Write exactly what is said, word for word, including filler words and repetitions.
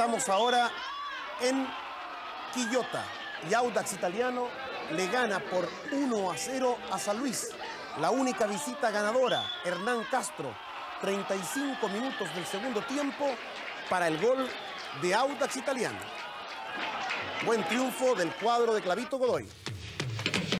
Estamos ahora en Quillota y Audax Italiano le gana por uno a cero a San Luis. La única visita ganadora, Hernán Castro, treinta y cinco minutos del segundo tiempo para el gol de Audax Italiano. Buen triunfo del cuadro de Clavito Godoy.